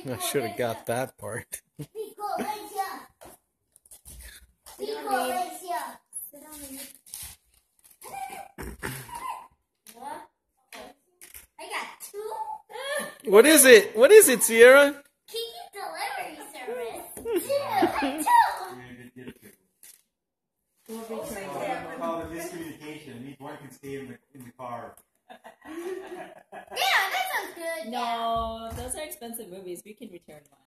I should have got that part. What is it? What is it, Sierra? Kiki delivery service. Call it miscommunication. Neither one can stay in the car. Yeah, that sounds good. No, those are expensive movies. We can return one.